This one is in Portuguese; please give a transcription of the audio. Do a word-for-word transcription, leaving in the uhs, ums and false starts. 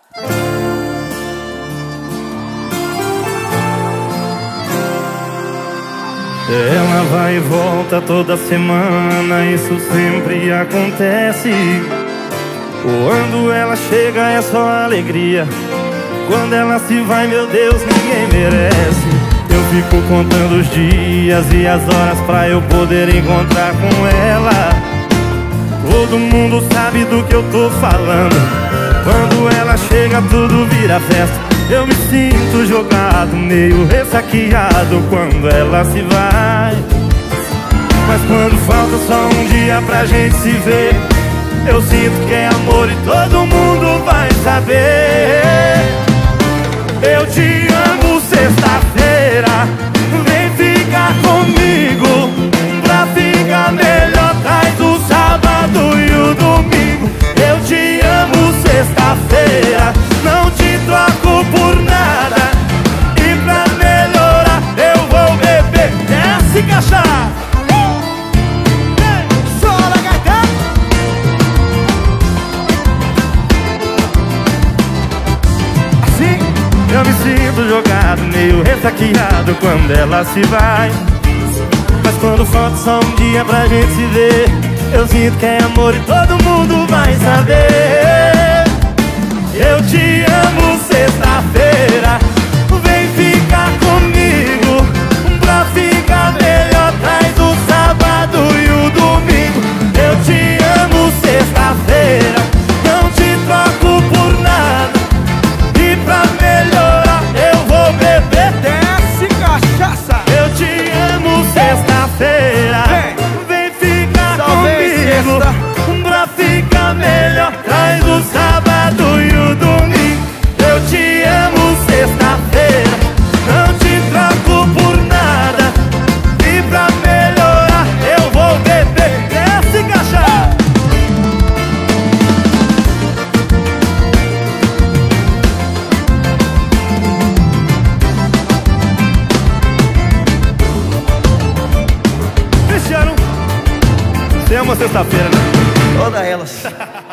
Ela vai e volta toda semana, isso sempre acontece. Quando ela chega é só alegria, quando ela se vai, meu Deus, ninguém merece. Eu fico contando os dias e as horas pra eu poder encontrar com ela. Todo mundo sabe do que eu tô falando. Quando ela chega tudo vira festa. Eu me sinto jogado, meio ressaqueado quando ela se vai. Mas quando falta só um dia pra gente se ver, eu sinto que é amor e todo mundo vai saber. Eu te amo, sexta-feira, vem ficar comigo. Pra ficar melhor traz o sábado e o domingo. Eu te amo, sexta-feira, não te troco por nada. E pra melhorar eu vou beber. Desce, cachaça! Sola, gaita! Assim eu me sinto jogado, meio ressaqueado quando ela se vai. Mas quando falta só um dia pra gente se ver, eu sinto que é amor e todo mundo vai saber. Eu te amo, sexta-feira, vem ficar comigo. Pra ficar melhor traz o sábado e o domingo. Eu te amo, sexta-feira, não te troco por nada. E pra melhorar eu vou beber. Desce, cachaça! Eu te amo, sexta-feira, vem ficar comigo. Pra ficar melhor traz o sábado e o domingo. Eu te amo, sexta-feira, não te troco por nada. E pra melhorar eu vou beber. Desce, cachaça! Cristiano, você ama sexta-feira, né? Todas elas.